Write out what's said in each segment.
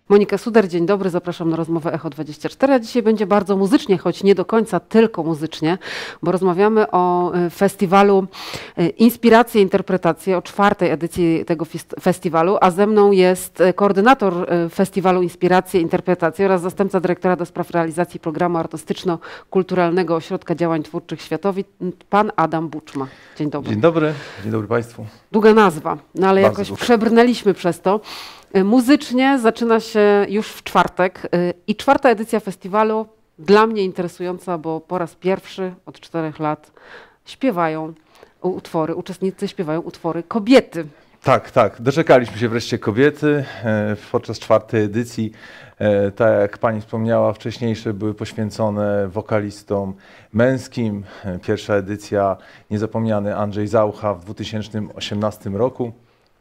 Monika Suder, dzień dobry, zapraszam na rozmowę Echo24. A dzisiaj będzie bardzo muzycznie, choć nie do końca tylko muzycznie, bo rozmawiamy o festiwalu Inspiracje i Interpretacje, o 4. edycji tego festiwalu, a ze mną jest koordynator festiwalu Inspiracje i Interpretacje oraz zastępca dyrektora do spraw realizacji programu artystyczno-kulturalnego Ośrodka Działań Twórczych Światowi, pan Adam Buczma. Dzień dobry. Dzień dobry Państwu. Długa nazwa, no ale Bardzo jakoś długa. Przebrnęliśmy przez to. Muzycznie zaczyna się już w czwartek i 4. edycja festiwalu dla mnie interesująca, bo po raz pierwszy od 4 lat śpiewają uczestnicy śpiewają utwory kobiety. Tak, doczekaliśmy się wreszcie kobiety podczas 4. edycji. Tak jak pani wspomniała, wcześniejsze były poświęcone wokalistom męskim. Pierwsza edycja, niezapomniany Andrzej Zaucha w 2018 roku.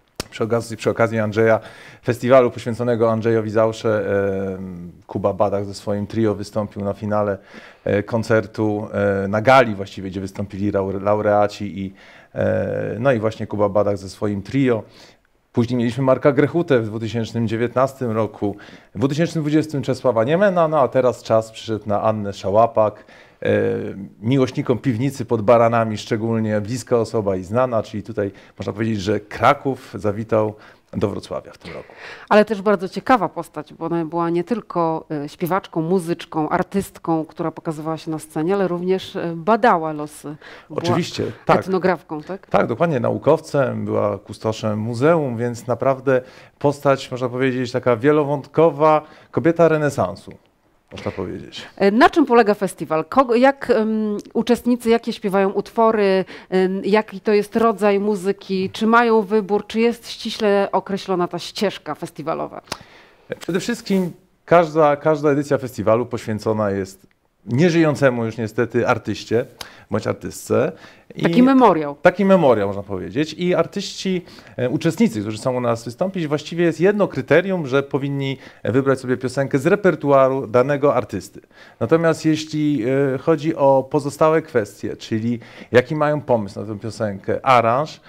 Przy okazji Andrzeja, festiwalu poświęconego Andrzejowi Zausze, Kuba Badach ze swoim trio wystąpił na finale koncertu, na gali właściwie, gdzie wystąpili laureaci no i właśnie Kuba Badach ze swoim trio. Później mieliśmy Marka Grechutę w 2019 roku, w 2020 Czesława Niemena, no a teraz czas przyszedł na Annę Szałapak. Miłośnikom piwnicy pod Baranami szczególnie bliska osoba i znana, czyli tutaj można powiedzieć, że Kraków zawitał do Wrocławia w tym roku. Ale też bardzo ciekawa postać, bo ona była nie tylko śpiewaczką, muzyczką, artystką, która pokazywała się na scenie, ale również badała losy. Oczywiście, była tak. Etnografką, tak? Tak, dokładnie, naukowcem, była kustoszem muzeum, więc naprawdę postać, można powiedzieć, taka wielowątkowa, kobieta renesansu. Można powiedzieć. Na czym polega festiwal? Jak uczestnicy, jakie śpiewają utwory, jaki to jest rodzaj muzyki, czy mają wybór, czy jest ściśle określona ta ścieżka festiwalowa? Przede wszystkim każda edycja festiwalu poświęcona jest nieżyjącemu już niestety artyście bądź artystce. Taki memoriał. Taki memoriał, można powiedzieć. I artyści, uczestnicy, którzy chcą u nas wystąpić, właściwie jest jedno kryterium, że powinni wybrać sobie piosenkę z repertuaru danego artysty. Natomiast jeśli chodzi o pozostałe kwestie, czyli jaki mają pomysł na tę piosenkę, aranż,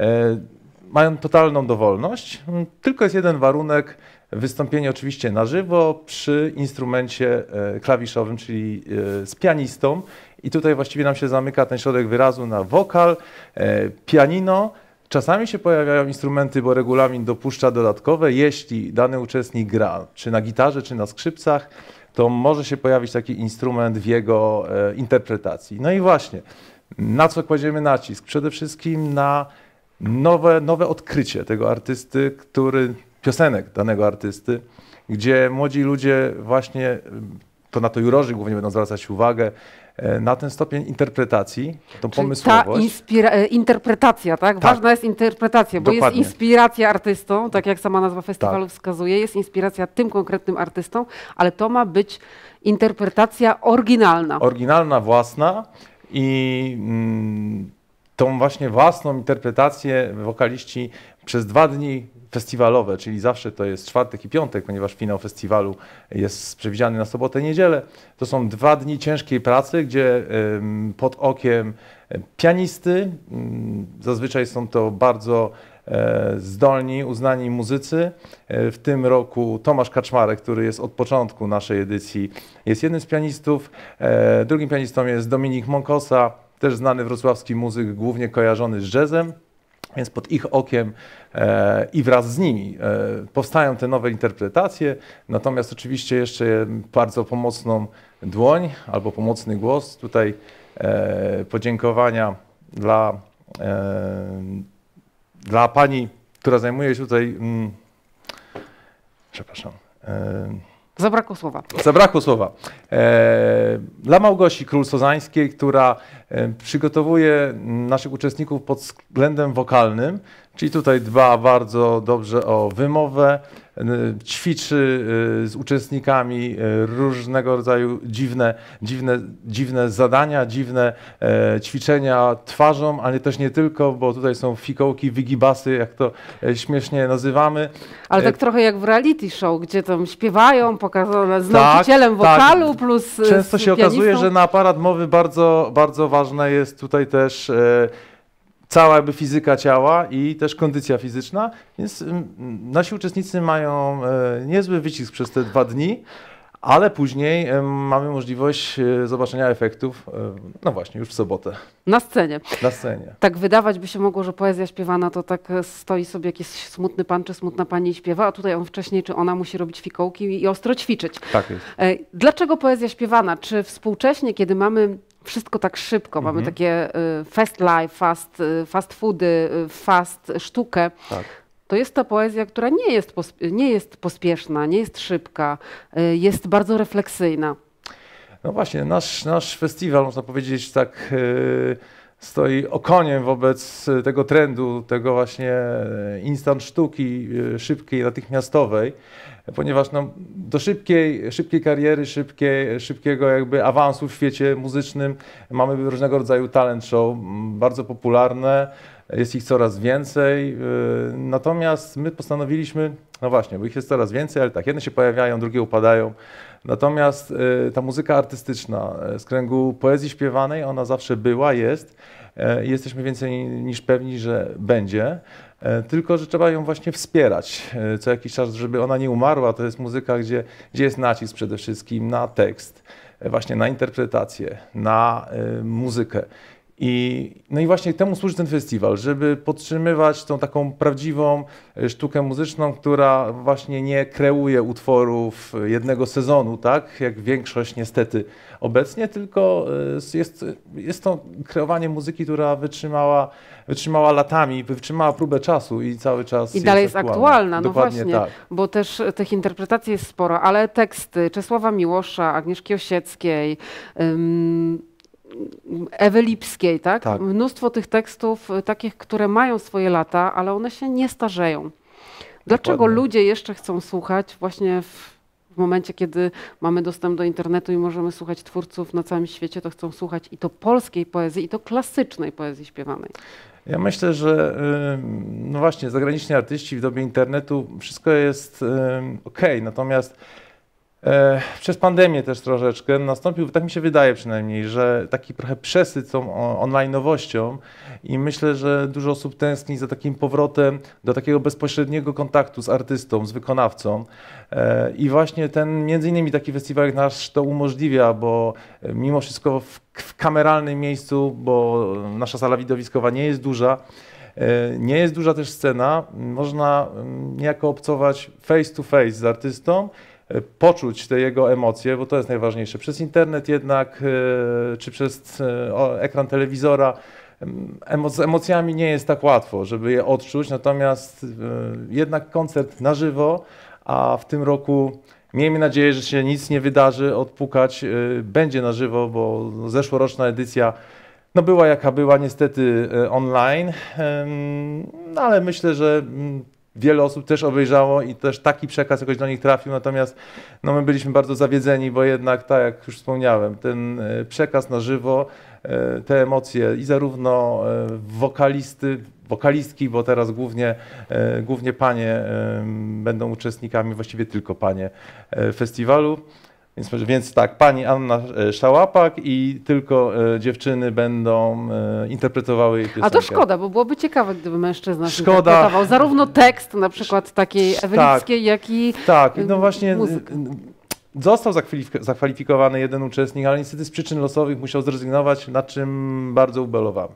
mają totalną dowolność. Tylko jest jeden warunek, wystąpienie oczywiście na żywo przy instrumencie klawiszowym, czyli z pianistą. I tutaj właściwie nam się zamyka ten środek wyrazu na wokal, pianino. Czasami się pojawiają instrumenty, bo regulamin dopuszcza dodatkowe. Jeśli dany uczestnik gra czy na gitarze, czy na skrzypcach, to może się pojawić taki instrument w jego interpretacji. No i właśnie, na co kładziemy nacisk? Przede wszystkim na nowe odkrycie tego artysty, piosenek danego artysty, gdzie młodzi ludzie właśnie, to na to jurorzy głównie będą zwracać uwagę, na ten stopień interpretacji, tą pomysłowość. Ta interpretacja, tak? Ważna jest interpretacja, bo Dokładnie. jest inspiracja artystą, tak jak sama nazwa festiwalu wskazuje, jest inspiracja tym konkretnym artystą, ale to ma być interpretacja oryginalna. Oryginalna, własna i tą właśnie własną interpretację wokaliści przez 2 dni festiwalowe, czyli zawsze to jest czwartek i piątek, ponieważ finał festiwalu jest przewidziany na sobotę i niedzielę. To są 2 dni ciężkiej pracy, gdzie pod okiem pianisty, zazwyczaj są to bardzo zdolni, uznani muzycy. W tym roku Tomasz Kaczmarek, który jest od początku naszej edycji, jest jednym z pianistów. Drugim pianistą jest Dominik Monkosa, też znany wrocławski muzyk, głównie kojarzony z jazzem. Więc pod ich okiem i wraz z nimi powstają te nowe interpretacje. Natomiast oczywiście jeszcze bardzo pomocną dłoń albo pomocny głos. Tutaj podziękowania dla pani, która zajmuje się tutaj... Przepraszam. Zabrakło słowa. Zabrakło słowa. Dla Małgosi Król-Sozańskiej, która przygotowuje naszych uczestników pod względem wokalnym, czyli tutaj dba bardzo dobrze o wymowę, ćwiczy z uczestnikami różnego rodzaju dziwne zadania, dziwne ćwiczenia twarzą, ale też nie tylko, bo tutaj są fikołki, wygibasy, jak to śmiesznie nazywamy. Ale tak trochę jak w reality show, gdzie tam śpiewają, pokazane z nauczycielem wokalu plus Często się okazuje, że na aparat mowy bardzo ważne jest tutaj też cała jakby fizyka ciała i też kondycja fizyczna, więc nasi uczestnicy mają niezły wycisk przez te 2 dni, ale później mamy możliwość zobaczenia efektów, no właśnie, już w sobotę. Na scenie. Na scenie. Tak wydawać by się mogło, że poezja śpiewana to tak stoi sobie jakiś smutny pan czy smutna pani i śpiewa, a tutaj on wcześniej czy ona musi robić fikołki i ostro ćwiczyć. Tak jest. Dlaczego poezja śpiewana? Czy współcześnie, kiedy mamy wszystko tak szybko, mamy takie fast life, fast foody, fast sztukę, Tak. to jest ta poezja, która nie jest pospieszna, nie jest szybka, jest bardzo refleksyjna. No właśnie, nasz festiwal, można powiedzieć, tak stoi okoniem wobec tego trendu, tego właśnie instant sztuki szybkiej, natychmiastowej, ponieważ no, do szybkiej kariery, szybkiego jakby awansu w świecie muzycznym mamy różnego rodzaju talent show, bardzo popularne, jest ich coraz więcej, natomiast my postanowiliśmy, no właśnie, bo ich jest coraz więcej, ale tak, jedne się pojawiają, drugie upadają, natomiast ta muzyka artystyczna z kręgu poezji śpiewanej, ona zawsze była, jest i jesteśmy więcej niż pewni, że będzie, tylko że trzeba ją właśnie wspierać co jakiś czas, żeby ona nie umarła. To jest muzyka, gdzie jest nacisk przede wszystkim na tekst, właśnie na interpretację, na muzykę. No i właśnie temu służy ten festiwal, żeby podtrzymywać tą taką prawdziwą sztukę muzyczną, która właśnie nie kreuje utworów jednego sezonu, tak, jak większość niestety obecnie, tylko jest to kreowanie muzyki, która wytrzymała latami, wytrzymała próbę czasu i cały czas i dalej jest aktualna. No dokładnie właśnie, tak. Bo też tych interpretacji jest sporo, ale teksty Czesława Miłosza, Agnieszki Osieckiej, Ewy Lipskiej, tak? Tak. Mnóstwo tych tekstów takich, które mają swoje lata, ale one się nie starzeją. Dlaczego Dokładnie. ludzie jeszcze chcą słuchać właśnie w momencie, kiedy mamy dostęp do internetu i możemy słuchać twórców na całym świecie, to chcą słuchać i to polskiej poezji, i to klasycznej poezji śpiewanej? Ja myślę, że no właśnie zagraniczni artyści w dobie internetu wszystko jest okej, natomiast przez pandemię też troszeczkę nastąpił, tak mi się wydaje przynajmniej, że taki trochę przesyt tą online'owością i myślę, że dużo osób tęskni za takim powrotem do takiego bezpośredniego kontaktu z artystą, z wykonawcą i właśnie między innymi taki festiwal jak nasz to umożliwia, bo mimo wszystko w kameralnym miejscu, bo nasza sala widowiskowa nie jest duża, nie jest duża też scena, można niejako obcować face to face z artystą, poczuć te jego emocje, bo to jest najważniejsze. Przez internet jednak, czy przez ekran telewizora, z emocjami nie jest tak łatwo, żeby je odczuć, natomiast jednak koncert na żywo, a w tym roku miejmy nadzieję, że się nic nie wydarzy, odpukać będzie na żywo, bo zeszłoroczna edycja no była jaka była, niestety online, no ale myślę, że wiele osób też obejrzało i też taki przekaz jakoś do nich trafił, natomiast no my byliśmy bardzo zawiedzeni, bo jednak, tak jak już wspomniałem, ten przekaz na żywo, te emocje i zarówno wokalistki, bo teraz głównie panie będą uczestnikami, właściwie tylko panie festiwalu. Więc tak, pani Anna Szałapak i tylko dziewczyny będą interpretowały jej piosenkę. A to szkoda, bo byłoby ciekawe, gdyby mężczyzna interpretował zarówno tekst na przykład takiej Ewy Lipskiej, jak i tak, no właśnie muzykę. Został zakwalifikowany jeden uczestnik, ale niestety z przyczyn losowych musiał zrezygnować, nad czym bardzo ubelowamy.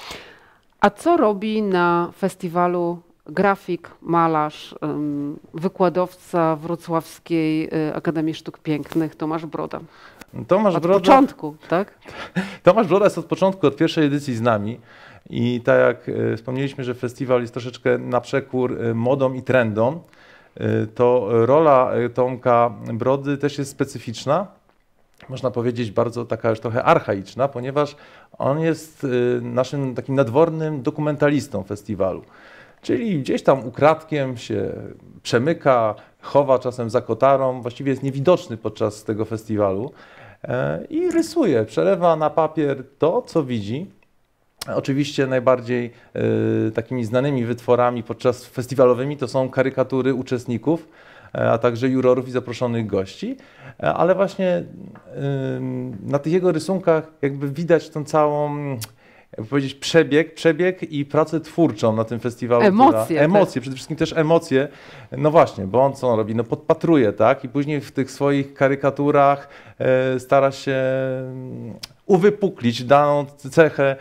A co robi na festiwalu grafik, malarz, wykładowca Wrocławskiej Akademii Sztuk Pięknych Tomasz Broda? Od początku, tak? Tomasz Broda jest od początku, od pierwszej edycji z nami i tak jak wspomnieliśmy, że festiwal jest troszeczkę na przekór modom i trendom, to rola Tomka Brody też jest specyficzna. Można powiedzieć bardzo taka już trochę archaiczna, ponieważ on jest naszym takim nadwornym dokumentalistą festiwalu. Czyli gdzieś tam ukradkiem się przemyka, chowa czasem za kotarą, właściwie jest niewidoczny podczas tego festiwalu i rysuje, przelewa na papier to, co widzi. Oczywiście najbardziej takimi znanymi wytworami podczas festiwalowymi to są karykatury uczestników, a także jurorów i zaproszonych gości, ale właśnie na tych jego rysunkach jakby widać tą całą jakby powiedzieć, przebieg i pracę twórczą na tym festiwalu. Emocje. Przede wszystkim też emocje. No właśnie, bo on co on robi? No podpatruje, tak? I później w tych swoich karykaturach stara się uwypuklić daną cechę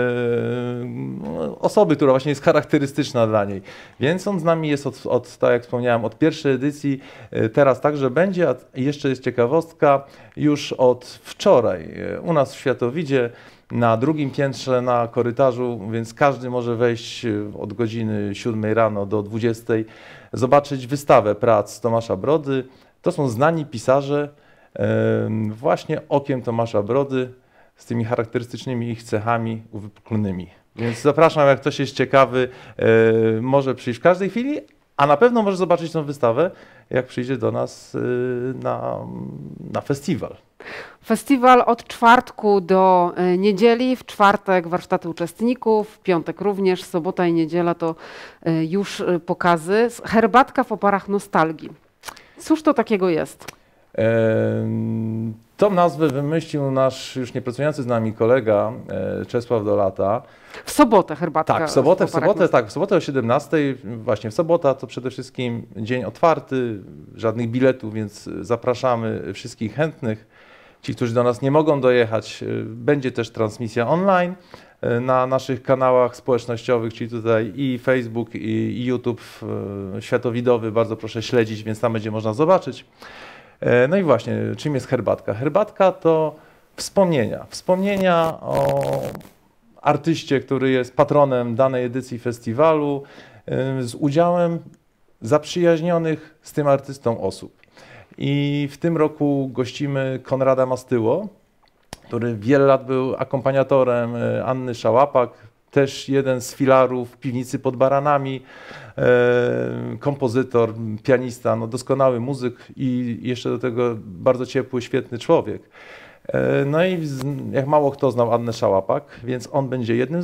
osoby, która właśnie jest charakterystyczna dla niej. Więc on z nami jest tak jak wspomniałem, od pierwszej edycji, teraz także będzie, a jeszcze jest ciekawostka, już od wczoraj u nas w Światowidzie na drugim piętrze na korytarzu, więc każdy może wejść od godziny 7 rano do 20, zobaczyć wystawę prac Tomasza Brody. To są znani pisarze właśnie okiem Tomasza Brody z tymi charakterystycznymi ich cechami uwypuklonymi. Więc zapraszam, jak ktoś jest ciekawy, może przyjść w każdej chwili, a na pewno może zobaczyć tę wystawę, jak przyjdzie do nas na festiwal. Festiwal od czwartku do niedzieli, w czwartek warsztaty uczestników, w piątek również, sobota i niedziela to już pokazy. Herbatka w oparach nostalgii. Cóż to takiego jest? Tą nazwę wymyślił nasz już niepracujący z nami kolega Czesław Dolata. W sobotę herbatka. Tak, w sobotę o 17. Właśnie w sobotę to przede wszystkim dzień otwarty, żadnych biletów, więc zapraszamy wszystkich chętnych. Ci, którzy do nas nie mogą dojechać, będzie też transmisja online na naszych kanałach społecznościowych, czyli tutaj i Facebook, i YouTube światowidowy. Bardzo proszę śledzić, więc tam będzie można zobaczyć. No i właśnie, czym jest herbatka? Herbatka to wspomnienia. Wspomnienia o artyście, który jest patronem danej edycji festiwalu, z udziałem zaprzyjaźnionych z tym artystą osób. I w tym roku gościmy Konrada Mastyło, który wiele lat był akompaniatorem Anny Szałapak, też jeden z filarów Piwnicy pod Baranami, kompozytor, pianista, no doskonały muzyk i jeszcze do tego bardzo ciepły, świetny człowiek. No i jak mało kto znał Annę Szałapak, więc on będzie jednym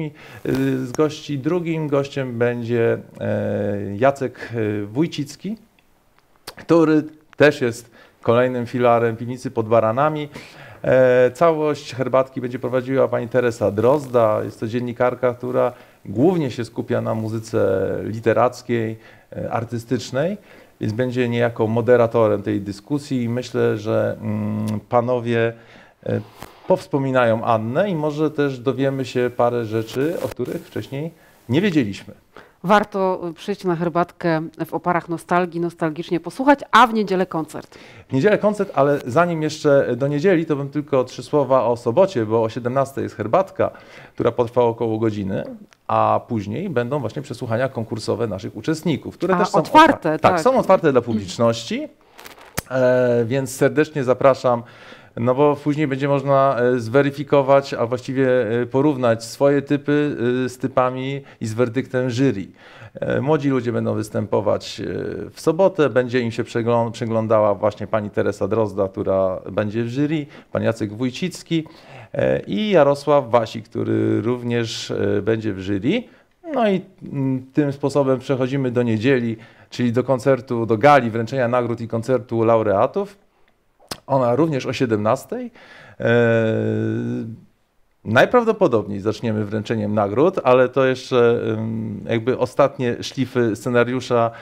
z gości. Drugim gościem będzie Jacek Wójcicki, który też jest kolejnym filarem Piwnicy pod Baranami. Całość herbatki będzie prowadziła pani Teresa Drozda. Jest to dziennikarka, która głównie się skupia na muzyce literackiej, artystycznej, więc będzie niejako moderatorem tej dyskusji i myślę, że panowie powspominają Annę i może też dowiemy się parę rzeczy, o których wcześniej nie wiedzieliśmy. Warto przyjść na herbatkę w oparach nostalgii, nostalgicznie posłuchać, a w niedzielę koncert. W niedzielę koncert, ale zanim jeszcze do niedzieli, to bym tylko 3 słowa o sobocie, bo o 17 jest herbatka, która potrwa około godziny, a później będą właśnie przesłuchania konkursowe naszych uczestników, które też są otwarte. Tak, są otwarte dla publiczności, więc serdecznie zapraszam. No bo później będzie można zweryfikować, a właściwie porównać swoje typy z typami i z werdyktem jury. Młodzi ludzie będą występować w sobotę, będzie im się przeglądała właśnie pani Teresa Drozda, która będzie w jury, pan Jacek Wójcicki i Jarosław Wasik, który również będzie w jury. No i tym sposobem przechodzimy do niedzieli, czyli do koncertu, do gali wręczenia nagród i koncertu laureatów. Ona również o 17. Najprawdopodobniej zaczniemy wręczeniem nagród, ale to jeszcze jakby ostatnie szlify scenariusza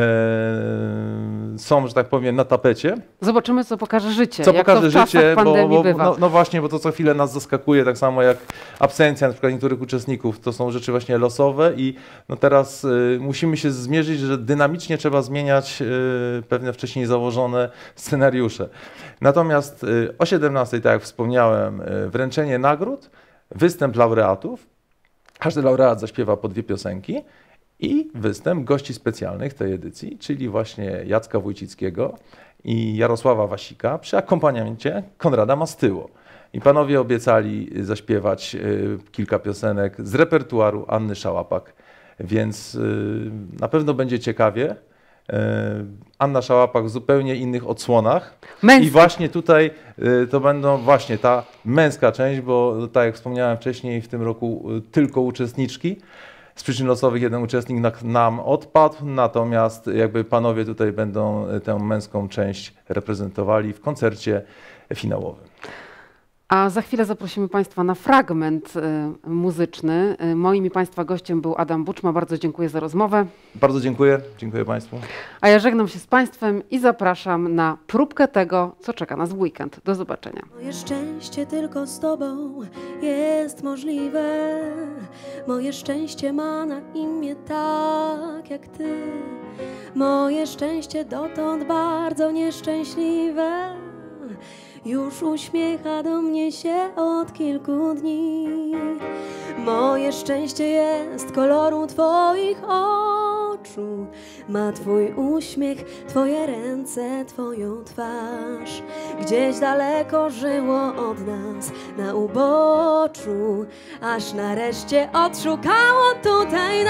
są, że tak powiem, na tapecie. Zobaczymy, co pokaże życie. Co jak pokaże to w życie, pandemii bywa. No właśnie, bo to co chwilę nas zaskakuje, tak samo jak absencja na przykład niektórych uczestników. To są rzeczy właśnie losowe i no teraz musimy się zmierzyć, że dynamicznie trzeba zmieniać pewne wcześniej założone scenariusze. Natomiast o 17, tak jak wspomniałem, wręczenie nagród, występ laureatów. Każdy laureat zaśpiewa po 2 piosenki i występ gości specjalnych tej edycji, czyli właśnie Jacka Wójcickiego i Jarosława Wasika przy akompaniamencie Konrada Mastyło. I panowie obiecali zaśpiewać kilka piosenek z repertuaru Anny Szałapak, więc na pewno będzie ciekawie. Anna Szałapak w zupełnie innych odsłonach. Męski. I właśnie tutaj to będą właśnie ta męska część, bo tak jak wspomniałem wcześniej, w tym roku tylko uczestniczki. Z przyczyn losowych jeden uczestnik nam odpadł, natomiast jakby panowie tutaj będą tę męską część reprezentowali w koncercie finałowym. A za chwilę zaprosimy Państwa na fragment muzyczny. Moim i Państwa gościem był Adam Buczma. Bardzo dziękuję za rozmowę. Bardzo dziękuję. Dziękuję Państwu. A ja żegnam się z Państwem i zapraszam na próbkę tego, co czeka nas w weekend. Do zobaczenia. Moje szczęście tylko z Tobą jest możliwe. Moje szczęście ma na imię tak jak Ty. Moje szczęście dotąd bardzo nieszczęśliwe już uśmiecha do mnie się od kilku dni. Moje szczęście jest koloru Twoich oczu. Ma Twój uśmiech, Twoje ręce, Twoją twarz. Gdzieś daleko żyło od nas na uboczu, aż nareszcie odszukało tutaj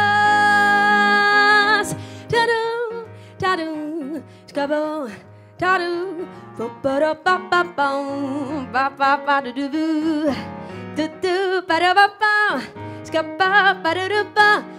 nas. Tadu, tadu, szkabo, tadu, pa-pa-ra-pa-pa-pam, pa-pa-pa-du-du-du, du-du, pa-ra-pa-pa, szkapa-pa-du-du-pa.